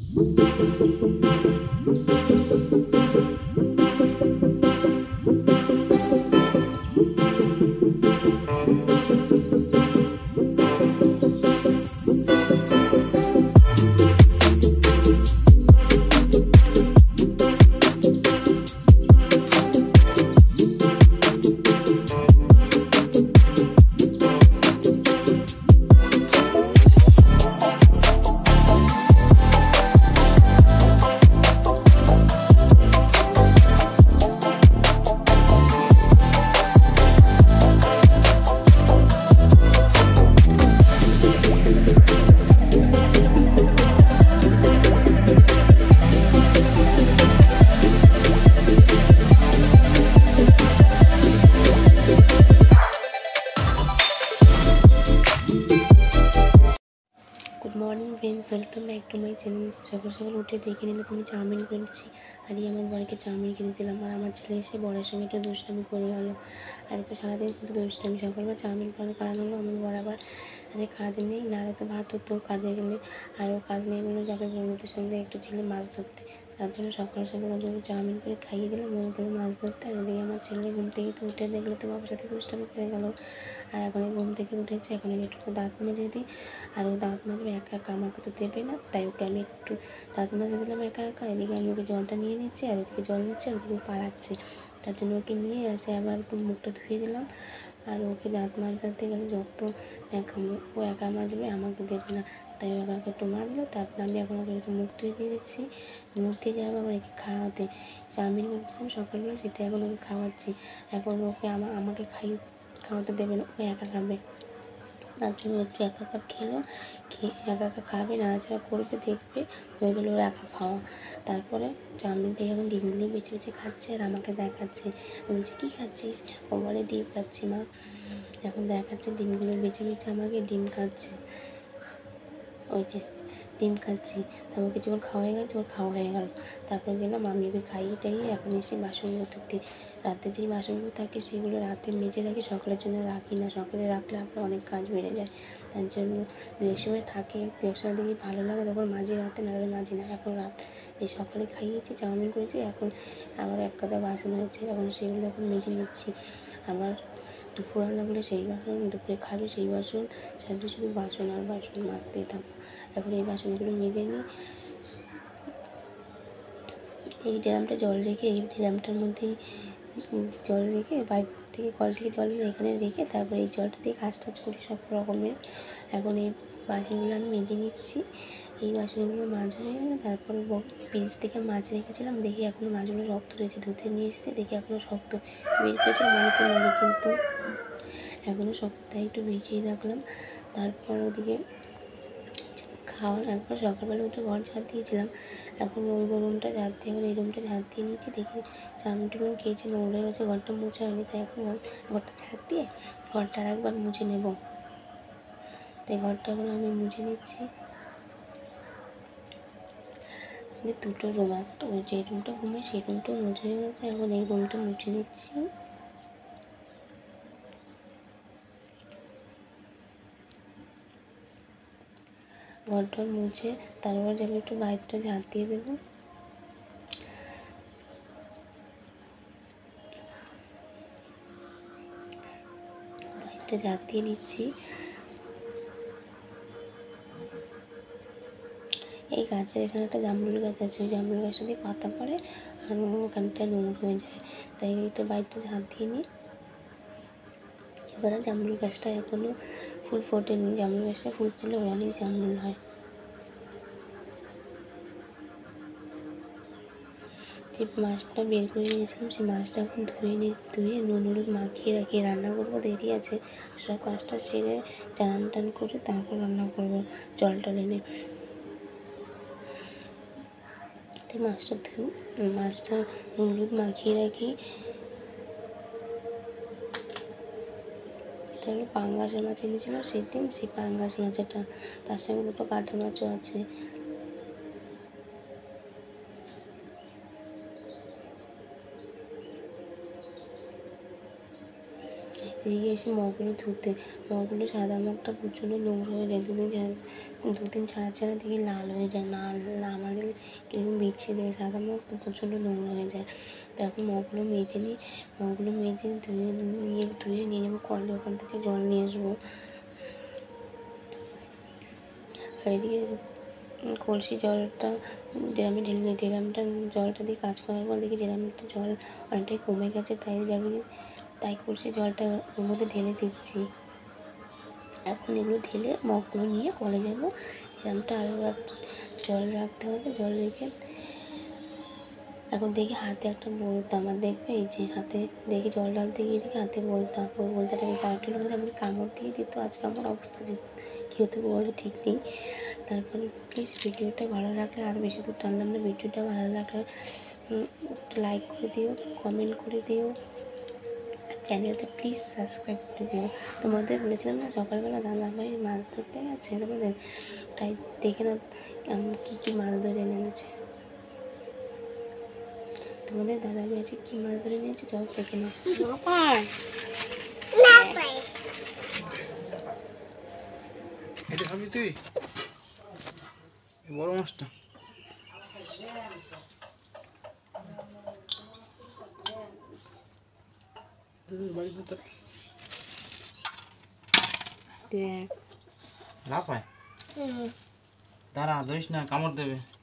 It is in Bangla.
Good morning friends, welcome back to my channel. सकाल सकाल उठे देखे निले तुम चाउमिन करेছি আর আমার বরকে চাউমিন খেতে দিলাম। আর আমার ছেলে এসে বরের সঙ্গে একটু দুষ্টামি করে গেল। আর তো সারাদিন কিন্তু দুষ্টামি। সকালবেলা চাউমিন করার কারণ হলো আমার বর আবার কাজ নেই, নাহলে তো ভাত হতো কাজে গেলে। আর ও কাজ নেই বলে যাবে বন্ধুদের সঙ্গে একটু ছেলে মাছ ধরতে। তার জন্য সকাল সকাল ওর জন্য চাউমিন করে খাইয়ে দিলাম, ও গেলো মাছ ধরতে। আর এদিকে আমার ছেলে ঘুম থেকে তো উঠে দেখলে তো বাবার সাথে দুষ্টামি করে গেল। আর এখন ঘুম থেকে উঠেছে, এখন একটু দাঁত মেজে দিই। আর ও দাঁত মাজবে একা একা, আমাকে তো দেবে না, তাই ওকে আমি একটু দাঁত মাজে দিলাম একা একা। এদিকে আমি ওকে জলটা নিয়ে নিচ্ছি, আর এদিকে জল নিচ্ছে, আর ওদিকে পাড়াচ্ছে। তার জন্য ওকে নিয়ে আসে আবার একটু মুখটা ধুয়ে দিলাম। আর ওকে দাঁত মাজাতে গেলে যত ন্যাকামো, ও একা মাজবে, আমাকে দেবে না, তাই একা একা একটু মাজলো। তারপর আমি এখন ওকে একটু মুখ ধুয়ে দিয়ে দিচ্ছি। মুখ দিয়ে যাবো আবার একে খাওয়াতে। চাউমিন করছিলাম সকালবেলা, সেটা এখন ওকে খাওয়াচ্ছি। এখন ওকে আমাকে খাওয়াতে দেবে না, ও একা খাবে। তার জন্য একটু একা একা খেলো, খেয়ে একা একা খাবে, নাড়াচাড়া করবে, দেখবে হয়ে গেলো ওর একা খাওয়া। তারপরে চাউমিন থেকে এখন ডিমগুলো বেছে বেছে খাচ্ছে আর আমাকে দেখাচ্ছে। বলছি কী খাচ্ছিস? ও বলে ডিম খাচ্ছি মা। এখন দেখাচ্ছে ডিমগুলো বেছে বেছে আমাকে, ডিম খাচ্ছে। ওই যে ডিম খাচ্ছি। তারপর কিছুক্ষণ খাওয়া হয়ে গেছে, ওর খাওয়া হয়ে গেল। তারপর গেলাম আমি ওকে খাইয়ে টাইয়ে এখন এসে বাসনগুলো ধুতে। রাতে যেই বাসনগুলো থাকে সেগুলো রাতে মেজে রাখি, সকালের জন্য রাখি না। সকালে রাখলে আপনার অনেক কাজ বেড়ে যায়। তার জন্য যে সময় থাকে ব্যবসা দিকে ভালো লাগে তখন মাঝে, রাতে নাহলে মাঝি না। এখন রাত এই সকালে খাইয়েছি, চাউমিন করেছি, এখন আমার এক গাদা বাসন হয়েছে, এখন সেগুলো এখন মেজে নিচ্ছি। আমার দুপুর লাগলে সেই বাসন, দুপুরে খাবে সেই বাসন, সাথে শুধু বাসন আর বাসন মাজতেই থাকবো। এখন এই বাসনগুলো মেজে নিই। এই ড্রামটা জল রেখে, এই ড্রামটার মধ্যেই জল রেখে, বাইরে থেকে কল থেকে জল এখানে রেখে তারপরে এই জলটা দিয়ে কাজ টাজ করি সব রকমের। এখন এই বাসনগুলো আমি মেজে নিচ্ছি। এই বাসনগুলো মাছ হয়ে গেলে তারপরে ফ্রিজ থেকে মাছ রেখেছিলাম, দেখি এখনও মাছগুলো শক্ত রয়েছে। ধুতে নিয়ে এসেছি, দেখি এখনও শক্ত। বের করেছিলাম অনেকক্ষণ আগে, কিন্তু এখনও শক্ত, তাই একটু ভিজিয়ে রাখলাম। তারপর ওদিকে খাওয়া একবার সকালবেলা উঠে ঘর ঝাঁট দিয়েছিলাম, এখন ওই রুমটা ঝাঁট দিয়ে, এখন এই রুমটা ঝাঁট দিয়ে নিচ্ছি। দেখি চাউমিন টাউমিন খেয়েছি, নোংরা হয়ে গেছে, ঘরটা মুছে হয়নি, তাই এখন ঘরটা ঝাঁট দিয়ে ঘরটা আর একবার মুছে নেব। তাই ঘরটা এখন আমি মুছে নিচ্ছি। দুটো রুম, একটা ওই যে রুমটা ঘুমাই সেই রুমটাও মুছে হয়ে গেছে, এখন এই রুমটা মুছে নিচ্ছি। ঘরটা মুছে তারপর আমি একটু বাইরটা ঝাঁট দিয়ে দেবো। বাইরটা ঝাঁট দিয়ে নিচ্ছি। এই গাছের এখানে একটা জামরুল গাছ আছে, ওই জামরুল গাছটা দিয়ে পাতা পড়ে আর ওখানটায় নোংরা হয়ে যায়, তাই একটু বাইরটা ঝাঁট দিয়ে নিই। এবারে জামরুল গাছটা এখনও ফুল ফোটেনি, জামরুল গাছটা ফুল ফুলে অনেক জামরুল হয়। যে মাছটা বের করে নিয়েছিলাম সেই মাছটা এখন ধুয়ে নুন হলুদ মাখিয়ে রাখি, রান্না করবো, দেরি আছে। সব কাজটা সেরে চান টান করে তারপর রান্না করবো জলটা এনে। মাছটা নুন হলুদ মাখিয়ে রাখি। এটা হলো পাঙ্গাস মাছ এনেছিল সেদিন, সেই পাঙ্গাস মাছটা, তার সঙ্গে দুটো কাটা মাছও আছে। এদিকে এসে মগগুলো ধুতে, মগগুলো সাদা মগটা প্রচণ্ড নোংরা হয়ে যায়, দুদিন ছাড়া ছাড়া দেখি লাল হয়ে যায়, না আমার গেলে কীরকম বিচ্ছিরি সাদা মগ তো প্রচণ্ড নোংরা হয়ে যায়। তারপর মগগুলো মেজে নিই, মগগুলো মেজে ধুয়ে নিয়ে যাবো কলে, ওখান থেকে জল নিয়ে আসবো। আর এদিকে কলসি জলটা ড্রামে ঢেলে নিই, ড্রামটা জলটা দিয়ে কাজ করার পর দেখি ড্রামটা জল অনেকটাই কমে গেছে, তাই কলসি জলটা ওর মধ্যে ঢেলে দিচ্ছি। এখন এগুলো ঢেলে মগগুলো নিয়ে কলে যাবো। ড্রামটা আরও জল রাখতে হবে, জল রেখে এখন দেখি হাতে একটা বলতা, আমার দেখবে এই যে হাতে দেখি জল ঢালতে গিয়ে দেখি হাতে বলতা, ওই বলতাটা বেশ আরেকটুর মধ্যে আমি কামড় দিয়ে দিত। আজকে আমার অবস্থা কী হতে বলে ঠিক নেই। তারপরে প্লিজ ভিডিওটা ভালো লাগলে, আর বেশি দূর টানলাম না, ভিডিওটা ভালো লাগলে একটু লাইক করে দিও, কমেন্ট করে দিও, আর চ্যানেলটা প্লিজ সাবস্ক্রাইব করে দিও। তোমাদের বলেছিলাম না সকালবেলা দাদাভাই মাছ ধরতে গেছে তোমাদের, তাই দেখে না কী কী মাছ ধরে এনেছে। তোমাদের দাদাভাই আছে কী মাছ ধরে নিয়েছে, চল দেখে নাও। এটা খাবি তুই বড় মাছটা? বাড়িতে তো দেখ লাফায়, দাঁড়া ধরিস না, কামড় দেবে।